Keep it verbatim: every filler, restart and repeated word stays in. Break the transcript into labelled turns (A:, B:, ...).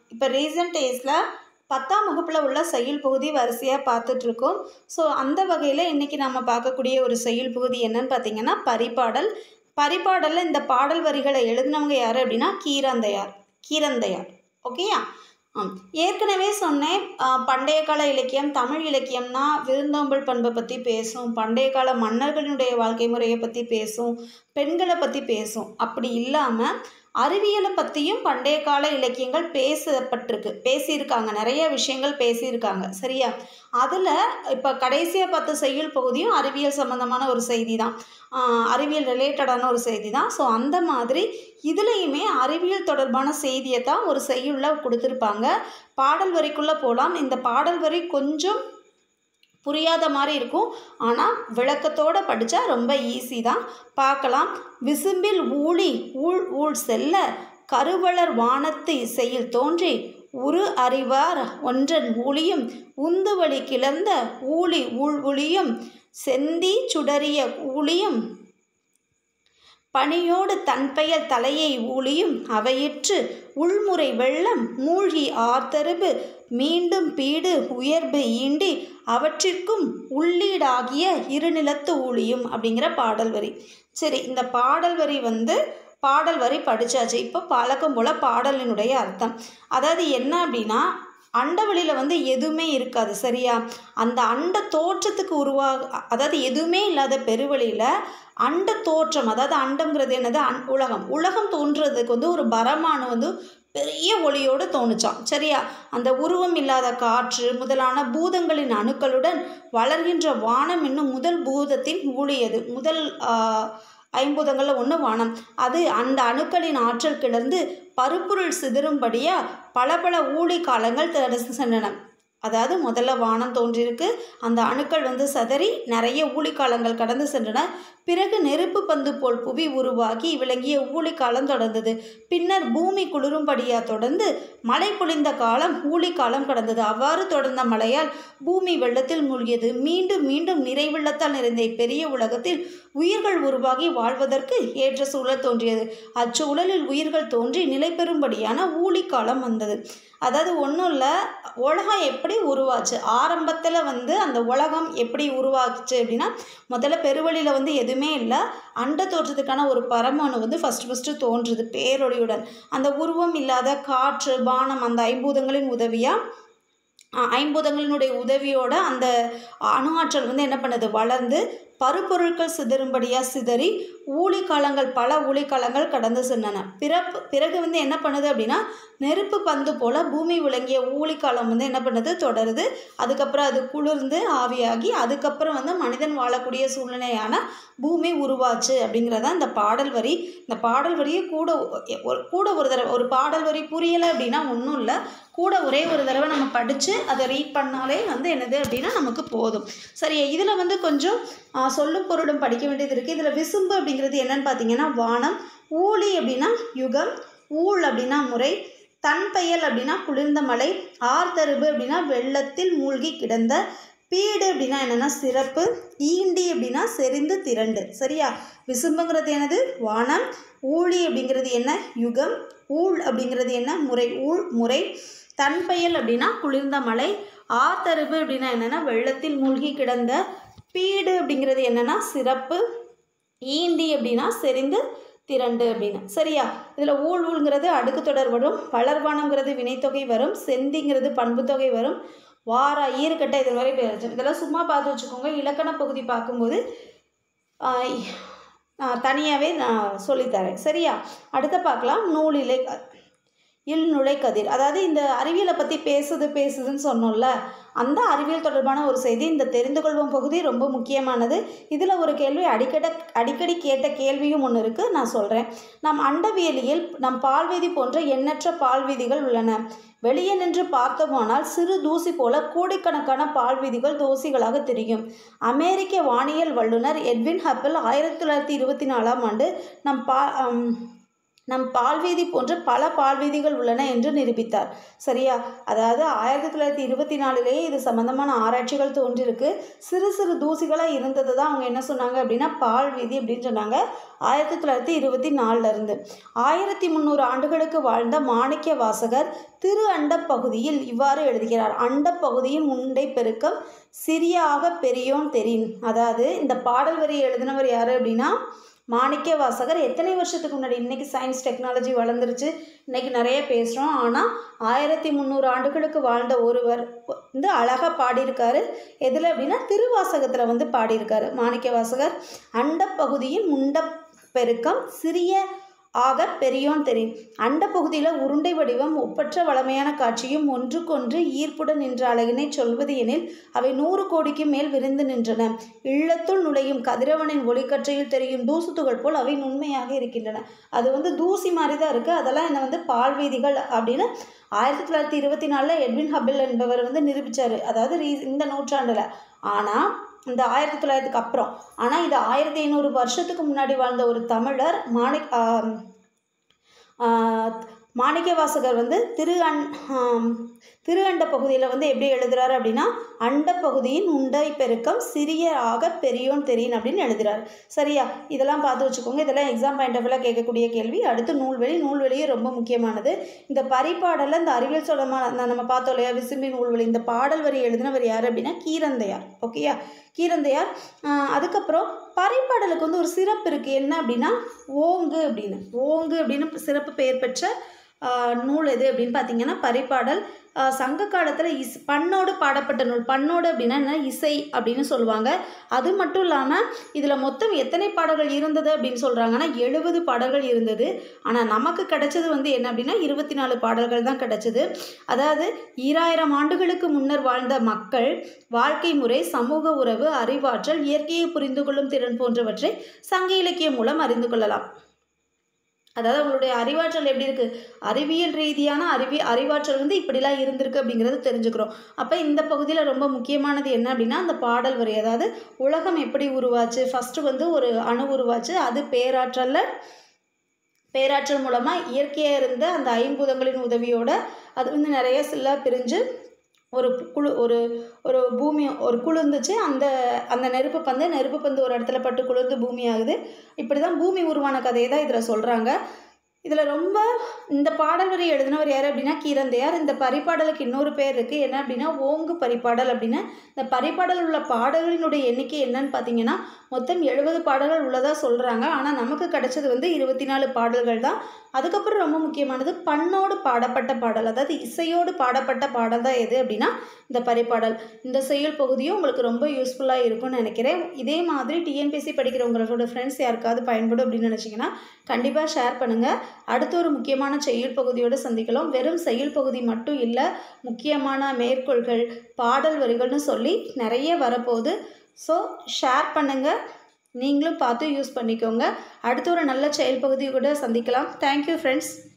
A: இப்போ ரீசன்ட் டேஸில் பத்தாம் வகுப்பில் உள்ள செய்யுள் பகுதி வரிசையாக பார்த்துட்ருக்கோம். ஸோ அந்த வகையில் இன்றைக்கி நம்ம பார்க்கக்கூடிய ஒரு செய்யுள் பகுதி என்னன்னு பார்த்திங்கன்னா பரிபாடல். பரிபாடலில் இந்த பாடல் வரிகளை எழுதினவங்க யார் அப்படின்னா கீரந்தையார் கீரந்தையார் ஓகேயா. ஆம், ஏற்கனவே சொன்னேன் பண்டைய கால இலக்கியம் தமிழ் இலக்கியம்னா விருந்தோம்பல் பண்பை பற்றி பேசும், பண்டைய கால மன்னர்களினுடைய வாழ்க்கை முறையை பற்றி பேசும், பெண்களை பற்றி பேசும். அப்படி இல்லாமல் அறிவியலை பற்றியும் பண்டைய கால இலக்கியங்கள் பேசப்பட்டிருக்கு, பேசியிருக்காங்க, நிறைய விஷயங்கள் பேசியிருக்காங்க சரியா. அதில் இப்போ கடைசியாக பார்த்த செய்யுள் பகுதியும் அறிவியல் சம்மந்தமான ஒரு செய்தி தான், அறிவியல் ரிலேட்டடான ஒரு செய்தி தான். ஸோ அந்த மாதிரி இதுலேயுமே அறிவியல் தொடர்பான செய்தியை தான் ஒரு செய்யுளில் கொடுத்துருப்பாங்க. பாடல் வரிக்குள்ளே போகலாம். இந்த பாடல் வரி கொஞ்சம் புரியாத மாதிரி இருக்கும், ஆனால் விளக்கத்தோடு படித்தா ரொம்ப ஈஸி தான். பார்க்கலாம். விசும்பில் ஊழி ஊழ் ஊழ் செல்ல கருவளர் வானத்து இசையில் தோன்றி உரு அறிவார் ஒன்றன் ஊழியும் உந்துவழி கிளர்ந்த ஊழி ஊழ் ஒளியும் செந்தி சுடரிய ஊழியும் பனியோடு தன்பெயர் தலையை ஊழியும் அவையிற்று உள்முறை வெள்ளம் மூழ்கி ஆர்த்தருபு மீண்டும் பீடு உயர்வு ஈண்டி அவற்றிற்கும் உள்ளீடாகிய இருநிலத்து ஊழியும் அப்படிங்கிற பாடல் வரி. சரி, இந்த பாடல் வரி வந்து பாடல் வரி படித்தாச்சு. இப்போ பழக்கம் போல் பாடலினுடைய அர்த்தம். அதாவது என்ன அப்படின்னா அண்டவெளியில் வந்து எதுவுமே இருக்காது சரியா. அந்த அண்ட தோற்றத்துக்கு உருவாக, அதாவது எதுவுமே இல்லாத பெருவெளியில் அண்ட தோற்றம், அதாவது அண்டங்கிறது என்னது அன் உலகம் உலகம் தோன்றுறதுக்கு வந்து ஒரு பரமானு வந்து பெரிய ஒளியோடு தோணுச்சான் சரியா. அந்த உருவம் இல்லாத காற்று முதலான பூதங்களின் அணுக்களுடன் வளர்கின்ற வானம் என்னும் முதல் பூதத்தின் ஊழியது. முதல் ஐம்பூதங்களில் ஒன்று வானம். அது அந்த அணுக்களின் ஆற்றல் கிளர்ந்து பருப்பொருள் சிதறும்படியாக பல பல ஊழி காலங்கள் தடசு சென்றன. அதாவது முதல்ல வானம் தோன்றியிருக்கு, அந்த அணுக்கள் வந்து சதறி நிறைய ஊழிக்காலங்கள் கடந்து சென்றன. பிறகு நெருப்பு பந்து போல் புவி உருவாகி விளங்கிய ஊழிக்காலம் தொடர்ந்தது. பின்னர் பூமி குளிரும்படியாக தொடர்ந்து மழை பொழிந்த காலம் ஊழிக்காலம் கடந்தது. அவ்வாறு தொடர்ந்த மழையால் பூமி வெள்ளத்தில் மூழ்கியது. மீண்டும் மீண்டும் நிறைவெள்ளத்தால் நிறைந்த பெரிய உலகத்தில் உயிர்கள் உருவாகி வாழ்வதற்கு ஏற்ற சூழல் தோன்றியது. அச்சூழலில் உயிர்கள் தோன்றி நிலை பெறும்படியான ஊழிக்காலம் வந்தது. அதாவது ஒன்றும் இல்லை, உலகம் எப்படி உருவாச்சு, ஆரம்பத்தில் வந்து அந்த உலகம் எப்படி உருவாச்சு அப்படின்னா முதல்ல பெருவெளியில் வந்து எதுவுமே இல்லை, அண்ட தோற்றத்துக்கான ஒரு பரமானு வந்து ஃபஸ்ட்டு ஃபஸ்ட்டு தோன்றுது பேரொளியுடன். அந்த உருவம் இல்லாத காற்று வானம் அந்த ஐம்பூதங்களின் உதவியாக ஐம்பூதங்களினுடைய உதவியோட அந்த அணு ஆற்றல் வந்து என்ன பண்ணுது வளர்ந்து பருப்பொருட்கள் சிதறும்படியாக சிதறி ஊழிக்காலங்கள் பல ஊழிக்காலங்கள் கடந்து சென்றன. பிறப்பு பிறகு வந்து என்ன பண்ணுது அப்படின்னா நெருப்பு பந்து போல் பூமி விளங்கிய ஊழிக்காலம் வந்து என்ன பண்ணுது தொடருது. அதுக்கப்புறம் அது குளிர்ந்து ஆவியாகி அதுக்கப்புறம் வந்து மனிதன் வாழக்கூடிய சூழ்நிலையான பூமி உருவாச்சு அப்படிங்கிறதான் இந்த பாடல் வரி. இந்த பாடல் வரியை கூட கூட ஒரு தடவை ஒரு பாடல் வரி புரியலை அப்படின்னா ஒன்றும் இல்லை, கூட ஒரே ஒரு தடவை நம்ம படித்து அதை ரீட் பண்ணாலே வந்து என்னது அப்படின்னா நமக்கு போதும் சரியா. இதில் வந்து கொஞ்சம் சொல்லும் பொருளும் படிக்க வேண்டியது இருக்குது. இதில் விசும்பு அப்படிங்கிறது என்னன்னு பார்த்தீங்கன்னா வானம், ஊழி அப்படின்னா யுகம், ஊழ் அப்படின்னா முறை, தன்பெயல் அப்படின்னா குளிர்ந்த மலை, ஆர்தருபு அப்படின்னா வெள்ளத்தில் மூழ்கி கிடந்த, பீடு அப்படின்னா என்னென்னா சிறப்பு, ஈண்டி அப்படின்னா செறிந்து திரண்டு சரியா. விசும்புங்கிறது என்னது வானம், ஊழி அப்படிங்கிறது என்ன யுகம், ஊழ் அப்படிங்கிறது என்ன முறை ஊழ் முறை, தன்பெயல் அப்படின்னா குளிர்ந்த மலை, ஆர்தருபு அப்படின்னா என்னென்னா வெள்ளத்தில் மூழ்கி கிடந்த, பீடு அப்படிங்கிறது என்னென்னா சிறப்பு, ஈண்டி அப்படின்னா செறிந்து திரண்டு அப்படின்னு சரியா. இதில் ஊழ் ஊழ்ங்கிறது அடுக்கு தொடர் வரும், வளர்வானங்கிறது வினைத்தொகை வரும், செந்திங்கிறது பண்பு தொகை வரும், வாரா ஈறுகட்ட இது வரை பேர் இதெல்லாம் சும்மா பார்த்து வச்சுக்கோங்க. இலக்கண பகுதி பார்க்கும்போது தனியாகவே நான் சொல்லித்தரேன் சரியா. அடுத்த பார்க்கலாம் நூலிலை இல் நுழை கதிர். அதாவது இந்த அறிவியலை பற்றி பேசுது பேசுதுன்னு சொன்னோம்ல, அந்த அறிவியல் தொடர்பான ஒரு செய்தி. இந்த தெரிந்து கொள்வோம் பகுதி ரொம்ப முக்கியமானது. இதில் ஒரு கேள்வி அடிக்கடி அடிக்கடி கேட்ட கேள்வியும் ஒன்று இருக்குது, நான் சொல்கிறேன். நம் அண்டவியலில் நம் பால்வீதி போன்ற எண்ணற்ற பால்வீதிகள் உள்ளன. வெளியே நின்று பார்த்தோமானால் சிறு தூசி போல கோடிக்கணக்கான பால்வீதிகள் தோசிகளாக தெரியும். அமெரிக்க வானியல் வல்லுநர் எட்வின் ஹப்பிள் ஆயிரத்தி தொள்ளாயிரத்தி இருபத்தி நாலாம் ஆண்டு நம் பா நம் பால்வீதி போன்ற பல பால்வீதிகள் உள்ளன என்று நிரூபித்தார். சரியா? அதாவது ஆயிரத்தி தொள்ளாயிரத்தி இருபத்தி நாலுலேயே இது சம்பந்தமான ஆராய்ச்சிகள் தோன்றிருக்கு. சிறு சிறு தூசிகளாக இருந்தது தான் அவங்க என்ன சொன்னாங்க அப்படின்னா பால்வீதி அப்படின்னு சொன்னாங்க. ஆயிரத்தி தொள்ளாயிரத்தி இருபத்தி நாலுல இருந்து ஆயிரத்தி முந்நூறு ஆண்டுகளுக்கு வாழ்ந்த மாணிக்க வாசகர் திரு அண்ட பகுதியில் இவ்வாறு எழுதுகிறார். அண்ட பகுதியின் உண்டை பெருக்கம் சிறியாக பெரியோன் தெரின். அதாவது இந்த பாடல் வரி எழுதினவர் யாரு அப்படின்னா மாணிக்க வாசகர். எத்தனை வருஷத்துக்கு முன்னாடி? இன்றைக்கி சயின்ஸ் டெக்னாலஜி வளர்ந்துருச்சு, இன்றைக்கி நிறைய பேசுகிறோம். ஆனால் ஆயிரத்தி முந்நூறு ஆண்டுகளுக்கு வாழ்ந்த ஒருவர் வந்து அழகாக பாடியிருக்காரு. எதில் அப்படின்னா திருவாசகத்தில் வந்து பாடியிருக்காரு மாணிக்க வாசகர். அண்ட பகுதியின் முண்ட பெருக்கம் சிறிய ஆக பெரியோன் தெரியும். அண்ட பகுதியில் உருண்டை வடிவம் ஒப்பற்ற வளமையான காட்சியும் ஒன்றுக்கொன்று ஈர்ப்புடன் நின்ற அழகினை சொல்வது எனில் அவை நூறு கோடிக்கு மேல் விரிந்து நின்றன. இல்லத்துள் நுழையும் கதிரவனின் ஒளிக்கற்றையில் தெரியும் தூசு துகள் போல் அவை நுண்மையாக இருக்கின்றன. அது வந்து தூசி மாதிரி தான் இருக்குது. அதெல்லாம் என்ன வந்து பால்வீதிகள் அப்படின்னு ஆயிரத்தி தொள்ளாயிரத்தி இருபத்தி நாலில் எட்வின் ஹபிள் என்பவர் வந்து நிரூபித்தார். அதாவது ரீ இந்த நூற்றாண்டில். ஆனால் இந்த ஆயிரத்தி தொள்ளாயிரத்துக்கு அப்புறம் ஆனால் இது ஆயிரத்தி ஐநூறு வருஷத்துக்கு முன்னாடி வாழ்ந்த ஒரு தமிழர் மாணிக் மாணிக்க வாசகர் வந்து திரு அண் திரு அண்ட பகுதியில் வந்து எப்படி எழுதுறாரு அப்படின்னா அண்ட பகுதியின் உண்டை பெருக்கம் சிறிய ஆக பெரியோன் தெரியும் அப்படின்னு எழுதுறாரு. சரியா? இதெல்லாம் பார்த்து வச்சுக்கோங்க. இதெல்லாம் எக்ஸாம் பாயிண்ட் ஆஃப் வியூவில் கேட்கக்கூடிய கேள்வி. அடுத்து நூல்வெளி. நூல்வெளியே ரொம்ப முக்கியமானது. இந்த பரிபாடலில் இந்த அறிவியல் சொல்லமான நம்ம பார்த்தோம் இல்லையா விசும்பி நூல்வெளி. இந்த பாடல் வரி எழுதினவர் யார் அப்படின்னா கீரந்தையார். ஓகேயா? கீரந்தையார். அதுக்கப்புறம் பரிபாடலுக்கு வந்து ஒரு சிறப்பு இருக்குது. என்ன அப்படின்னா ஓங்கு அப்படின்னு ஓங்கு அப்படின்னு சிறப்பு பெயர் பெற்ற நூல் எது அப்படின்னு பார்த்தீங்கன்னா பரிபாடல். சங்க காலத்தில் இஸ் பண்ணோடு பாடப்பட்ட நூல். பண்ணோடு அப்படின்னா என்ன? இசை அப்படின்னு சொல்லுவாங்க. அது மட்டும் இல்லாமல் இதில் மொத்தம் எத்தனை பாடல்கள் இருந்தது அப்படின்னு சொல்கிறாங்கன்னா எழுபது பாடல்கள் இருந்தது. ஆனால் நமக்கு கிடைச்சது வந்து என்ன அப்படின்னா இருபத்தி நாலு பாடல்கள் தான் கிடைச்சது. அதாவது ஈராயிரம் ஆண்டுகளுக்கு முன்னர் வாழ்ந்த மக்கள் வாழ்க்கை முறை, சமூக உறவு, அறிவாற்றல், இயற்கையை புரிந்து கொள்ளும் திறன் போன்றவற்றை சங்க இலக்கியம் மூலம் அறிந்து கொள்ளலாம். அதாவது அவங்களுடைய அறிவாற்றல் எப்படி இருக்குது, அறிவியல் ரீதியான அறிவி அறிவாற்றல் வந்து இப்படிலாம் இருந்திருக்கு அப்படிங்கிறது தெரிஞ்சுக்கிறோம். அப்போ இந்த பகுதியில் ரொம்ப முக்கியமானது என்ன அப்படின்னா அந்த பாடல் வரி. அதாவது உலகம் எப்படி உருவாச்சு, ஃபஸ்ட்டு வந்து ஒரு அணு உருவாச்சு, அது பேராற்றலில் பேராற்றல் மூலமாக இயற்கையாக இருந்த அந்த ஐம்பூதங்களின் உதவியோடு அது வந்து நிறைய சில்லா பிரிஞ்சு ஒரு குழு ஒரு ஒரு பூமி ஒரு குளிர்ந்துச்சு. அந்த அந்த நெருப்பு பந்து நெருப்பு பந்து ஒரு இடத்துல பட்டு குளிர்ந்து பூமி ஆகுது. இப்படி தான் பூமி உருவான கதையை தான் இதில் சொல்கிறாங்க. இதில் ரொம்ப இந்த பாடல் வரி எழுதினவர் யார் அப்படின்னா கீரந்தையார். இந்த பரிபாடலுக்கு இன்னொரு பேர் இருக்குது. என்ன அப்படின்னா ஓங்கு பரிபாடல் அப்படின்னு. இந்த பரிபாடல் உள்ள பாடல்களினுடைய எண்ணிக்கை என்னன்னு பார்த்தீங்கன்னா மொத்தம் எழுபது பாடல்கள் உள்ளதாக சொல்கிறாங்க. ஆனால் நமக்கு கிடைச்சது வந்து இருபத்தி நாலு பாடல்கள் தான். அதுக்கப்புறம் ரொம்ப முக்கியமானது பண்ணோடு பாடப்பட்ட பாடல். அதாவது இசையோடு பாடப்பட்ட பாடல் தான் எது அப்படின்னா இந்த பரிபாடல். இந்த செயல் பகுதியும் உங்களுக்கு ரொம்ப யூஸ்ஃபுல்லாக இருக்கும்னு நினைக்கிறேன். இதே மாதிரி டிஎன்பிஎஸ்சி படிக்கிறவங்களோட ஃப்ரெண்ட்ஸ் யாருக்காவது பயன்படும் அப்படின்னு நினச்சிங்கன்னா கண்டிப்பாக ஷேர் பண்ணுங்கள். அடுத்த ஒரு முக்கியமான செய்யுள் பகுதியோடு சந்திக்கலாம். வெறும் செய்யுள் பகுதி மட்டும் இல்லை, முக்கியமான மேற்கோள்கள், பாடல் வரிகள்னு சொல்லி நிறைய வரப்போகுது. ஸோ ஷேர் பண்ணுங்கள், நீங்களும் பார்த்து யூஸ் பண்ணிக்கோங்க. அடுத்த ஒரு நல்ல செயல் பகுதி கூட சந்திக்கலாம். Thank you friends.